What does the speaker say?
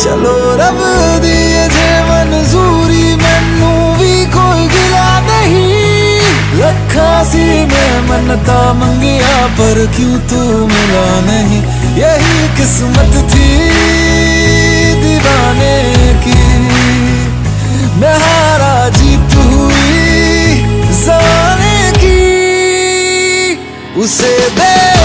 चलो रब दिए जे मंजूरी मैनू भी कोई गिला नहीं। लखा सी मैं मन्नता मंगिया पर क्यों तू मिला नहीं। यही किस्मत थी दीवाने की, मैं हारा जीत हुई ज़माने की। उसे दे